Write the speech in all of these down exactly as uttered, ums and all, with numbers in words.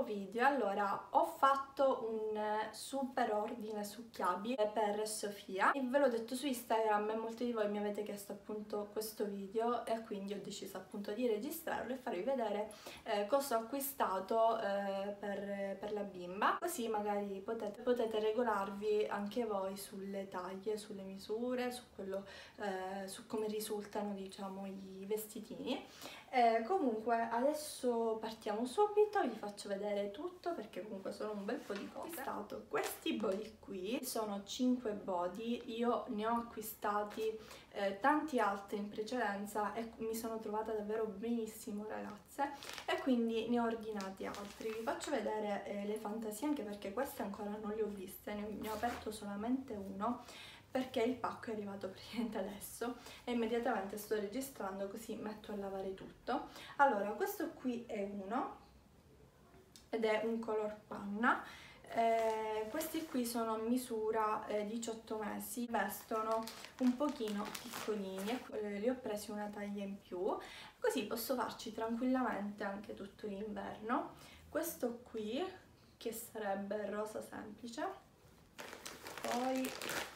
video. Allora, ho fatto un super ordine succhiabili per Sofia e ve l'ho detto su Instagram e molti di voi mi avete chiesto appunto questo video e quindi ho deciso appunto di registrarlo e farvi vedere eh, cosa ho acquistato eh, per, per la bimba, così magari potete, potete regolarvi anche voi sulle taglie, sulle misure, su quello eh, su come risultano, diciamo, i vestitini. Eh, comunque adesso partiamo subito, vi faccio vedere tutto perché comunque sono un bel po' di cose. Ho acquistato questi body qui, sono cinque body, io ne ho acquistati eh, tanti altri in precedenza e mi sono trovata davvero benissimo, ragazze, e quindi ne ho ordinati altri. Vi faccio vedere eh, le fantasie, anche perché queste ancora non le ho viste, ne ho, ne ho aperto solamente uno perché il pacco è arrivato praticamente adesso e immediatamente sto registrando, così metto a lavare tutto. Allora, questo qui è uno ed è un color panna. Eh, questi qui sono a misura eh, diciotto mesi, vestono un pochino piccolini, eh, li ho presi una taglia in più, così posso farci tranquillamente anche tutto l'inverno. Questo qui, che sarebbe rosa semplice, poi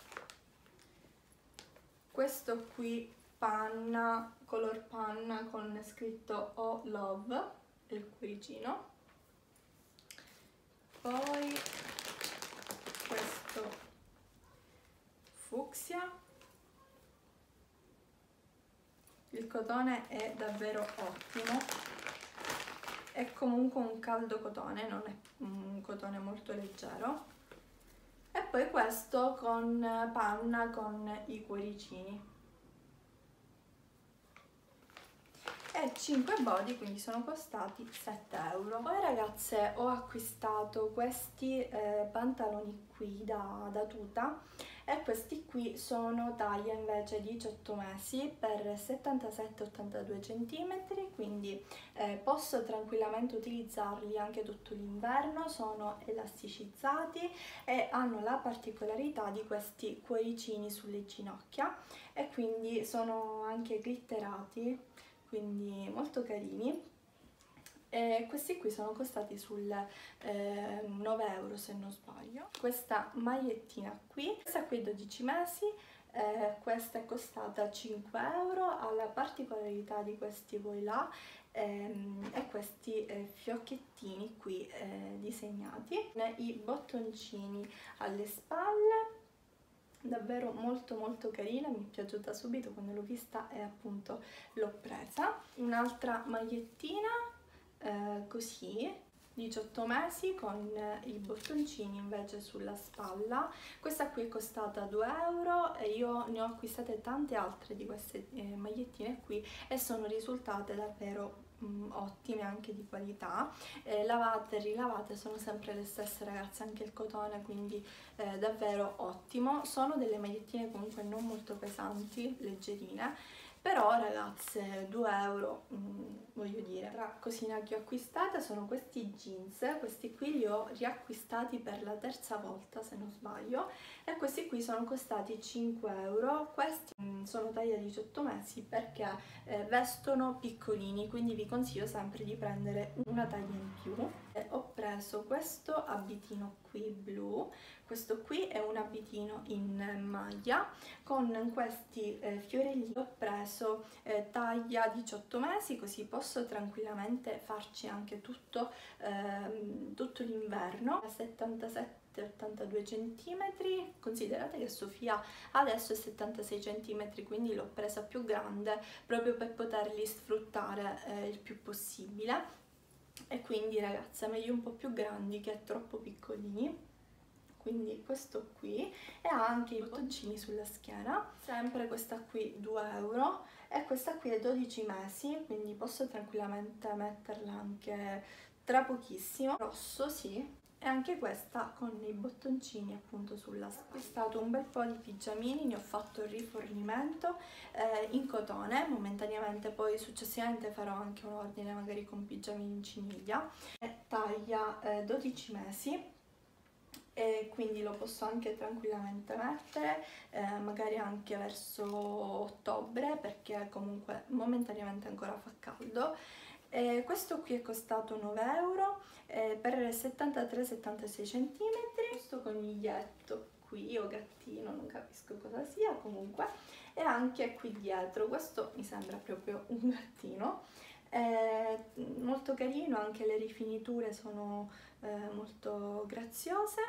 questo qui panna, color panna con scritto Oh Love, il cuoricino, poi questo fucsia. Il cotone è davvero ottimo, è comunque un caldo cotone, non è un cotone molto leggero. E poi questo con panna con i cuoricini. E cinque body, quindi sono costati sette euro. Poi, ragazze, ho acquistato questi eh, pantaloni qui da, da tuta, e questi qui sono taglia invece diciotto mesi per settantasette ottantadue centimetri, quindi eh, posso tranquillamente utilizzarli anche tutto l'inverno. Sono elasticizzati e hanno la particolarità di questi cuoricini sulle ginocchia e quindi sono anche glitterati, quindi molto carini. E questi qui sono costati sul eh, nove euro se non sbaglio. Questa magliettina qui, questa qui è dodici mesi, eh, questa è costata cinque euro, ha la particolarità di questi voilà ehm, e questi eh, fiocchettini qui eh, disegnati, i bottoncini alle spalle. Davvero molto molto carina, mi è piaciuta subito quando l'ho vista e appunto l'ho presa. Un'altra magliettina eh, così, diciotto mesi, con i bottoncini invece sulla spalla. Questa qui è costata due euro e io ne ho acquistate tante altre di queste eh, magliettine qui e sono risultate davvero Mm, ottime, anche di qualità, eh, lavate e rilavate sono sempre le stesse, ragazze, anche il cotone, quindi eh, davvero ottimo. Sono delle magliettine comunque non molto pesanti, leggerine, però, ragazze, due euro, mm, voglio dire. Tra cosine che ho acquistate sono questi jeans, questi qui li ho riacquistati per la terza volta se non sbaglio, e questi qui sono costati cinque euro. Questi mm, sono taglia diciotto mesi perché eh, vestono piccolini, quindi vi consiglio sempre di prendere una taglia in più. E ho preso questo abitino qui blu. Questo qui è un abitino in maglia con questi eh, fiorellini. Ho preso eh, taglia diciotto mesi, così posso tranquillamente farci anche tutto, ehm, tutto l'inverno. settantasette ottantadue centimetri. Considerate che Sofia adesso è settantasei centimetri, quindi l'ho presa più grande proprio per poterli sfruttare eh, il più possibile. E quindi, ragazze, meglio un po' più grandi che troppo piccolini. Quindi questo qui, e ha anche i bottoncini sulla schiena. Sempre questa qui due euro e questa qui è dodici mesi, quindi posso tranquillamente metterla anche tra pochissimo. Rosso, sì. E anche questa con i bottoncini appunto sulla schiena. Ho acquistato un bel po' di pigiamini, ne ho fatto il rifornimento eh, in cotone momentaneamente, poi successivamente farò anche un ordine magari con pigiamini in ciniglia. È taglia eh, dodici mesi. E quindi lo posso anche tranquillamente mettere, eh, magari anche verso ottobre, perché comunque momentaneamente ancora fa caldo. Eh, questo qui è costato nove euro eh, per settantatré settantasei centimetri. Questo coniglietto qui o gattino, non capisco cosa sia, comunque, e anche qui dietro, questo mi sembra proprio un gattino. È molto carino, anche le rifiniture sono eh, molto graziose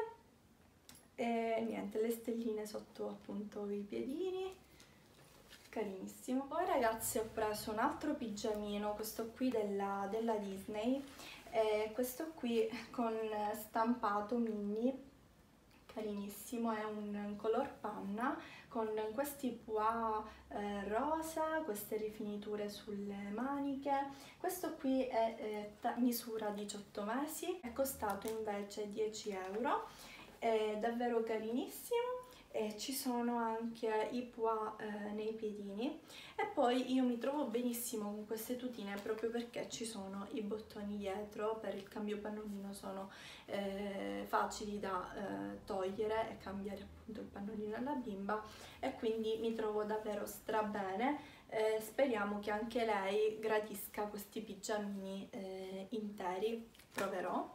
e niente, le stelline sotto appunto i piedini, carinissimo. Poi ragazzi ho preso un altro pigiamino, questo qui della, della Disney, e questo qui con stampato Minnie, carinissimo, è un color panna con questi pois eh, rosa, queste rifiniture sulle maniche. Questo qui è eh, misura diciotto mesi, è costato invece dieci euro, è davvero carinissimo. E ci sono anche i pois eh, nei piedini, e poi io mi trovo benissimo con queste tutine proprio perché ci sono i bottoni dietro, per il cambio pannolino sono eh, facili da eh, togliere e cambiare appunto il pannolino alla bimba, e quindi mi trovo davvero strabene. Eh, speriamo che anche lei gradisca questi pigiamini eh, interi, proverò.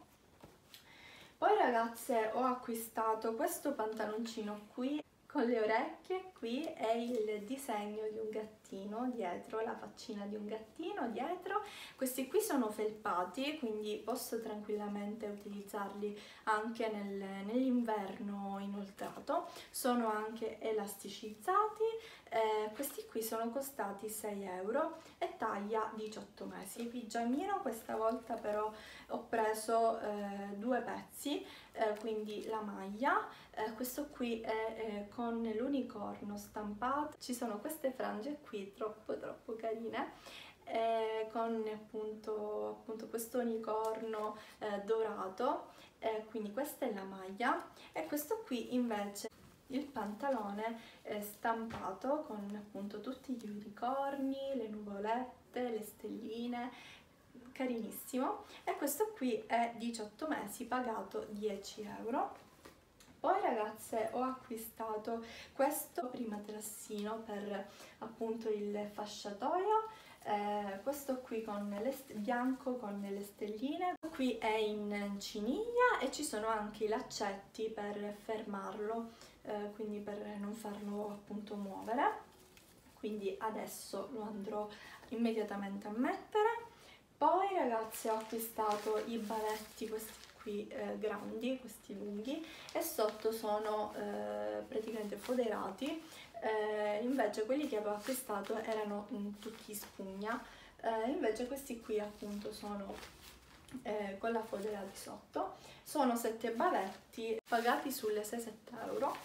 Poi ragazze ho acquistato questo pantaloncino qui con le orecchie, qui è il disegno di un gattino dietro, la faccina di un gattino dietro. Questi qui sono felpati, quindi posso tranquillamente utilizzarli anche nel, nell'inverno inoltrato, sono anche elasticizzati. Eh, questi qui sono costati sei euro e taglia diciotto mesi. Il pigiamino questa volta però ho preso eh, due pezzi, eh, quindi la maglia, eh, questo qui è eh, con l'unicorno stampato, ci sono queste frange qui troppo troppo carine, eh, con appunto, appunto questo unicorno eh, dorato, eh, quindi questa è la maglia, e questo qui invece il pantalone eh, stampato con appunto tutti gli unicorni, le nuvolette, le stelline, carinissimo. E questo qui è diciotto mesi, pagato dieci euro. Poi ragazze ho acquistato questo primaterassino per appunto il fasciatoio, eh, questo qui con le bianco con le stelline, qui è in ciniglia e ci sono anche i laccetti per fermarlo, eh, quindi per non farlo appunto muovere, quindi adesso lo andrò immediatamente a mettere. Poi ragazze ho acquistato i baletti, questi qui eh, grandi, questi lunghi, e sotto sono eh, praticamente foderati, eh, invece quelli che avevo acquistato erano mh, tutti spugna, eh, invece questi qui appunto sono eh, con la fodera di sotto. Sono sette baletti pagati sulle sei sette euro.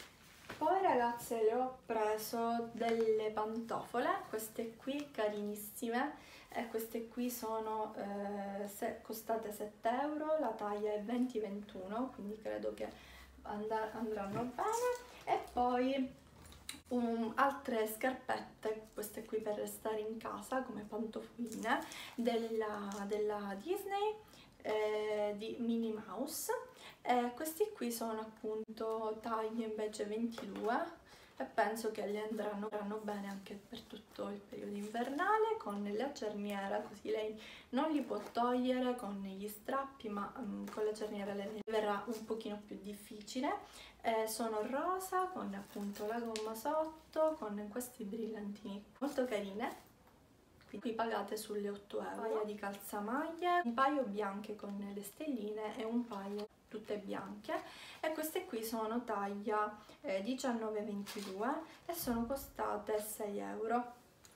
Poi ragazze le ho preso delle pantofole, queste qui carinissime, e queste qui sono eh, se, costate sette euro, la taglia è venti ventuno, quindi credo che and andranno bene. E poi um, altre scarpette, queste qui per restare in casa come pantofoline, della, della Disney, eh, di Minnie Mouse. Eh, questi qui sono appunto taglie invece ventidue, e penso che le andranno, andranno bene anche per tutto il periodo invernale, con la cerniera, così lei non li può togliere con gli strappi, ma um, con la cerniera le verrà un pochino più difficile. Eh, sono rosa con appunto la gomma sotto, con questi brillantini molto carine. Qui pagate sulle otto euro. Un paio di calzamaglie, un paio bianche con le stelline e un paio tutte bianche, e queste qui sono taglia eh, diciannove ventidue e sono costate sei euro.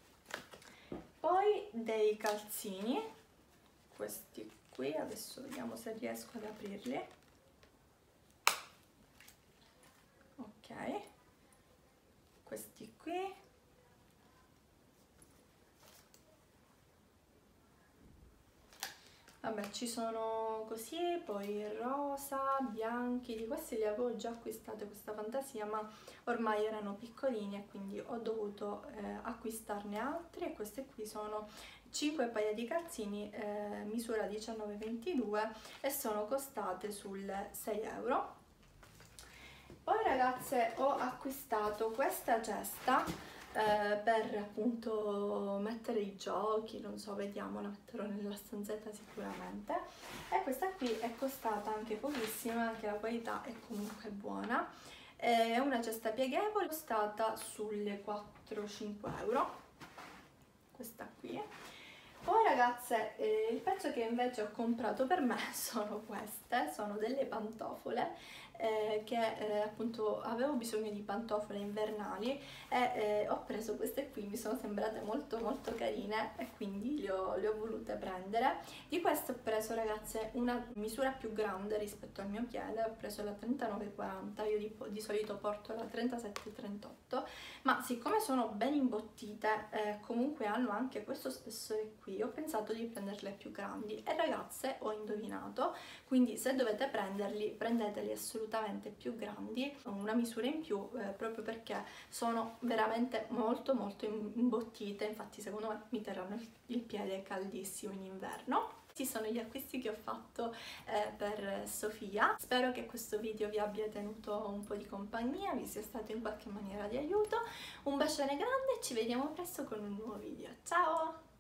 Poi dei calzini, questi qui, adesso vediamo se riesco ad aprirli. Ok, questi qui. Vabbè, ci sono così, poi rosa, bianchi, di questi li avevo già acquistati questa fantasia, ma ormai erano piccolini e quindi ho dovuto eh, acquistarne altri, e queste qui sono cinque paia di calzini, eh, misura diciannove ventidue, e sono costate sul sei euro. Poi ragazze ho acquistato questa cesta eh, per appunto mettere i giochi, non so, vediamo, la metterò nella stanzetta sicuramente. E questa qui è costata anche pochissimo, anche la qualità è comunque buona. È una cesta pieghevole, costata sulle quattro cinque euro, questa qui. Poi ragazze, eh, il pezzo che invece ho comprato per me sono queste, sono delle pantofole, eh, che eh, appunto avevo bisogno di pantofole invernali e eh, ho preso queste qui, mi sono sembrate molto molto carine e quindi le ho, le ho volute prendere. Di queste ho preso ragazze una misura più grande rispetto al mio piede, ho preso la trentanove quaranta, io di, di solito porto la trentasette trentotto, ma siccome sono ben imbottite eh, comunque hanno anche questo spessore qui, ho pensato di prenderle più grandi e ragazze ho indovinato, quindi se dovete prenderli prendeteli assolutamente più grandi, una misura in più, eh, proprio perché sono veramente molto molto imbottite, infatti secondo me mi terranno il, il piede caldissimo in inverno. Questi sono gli acquisti che ho fatto eh, per Sofia. Spero che questo video vi abbia tenuto un po' di compagnia, vi sia stato in qualche maniera di aiuto. Un bacione grande e ci vediamo presto con un nuovo video. Ciao!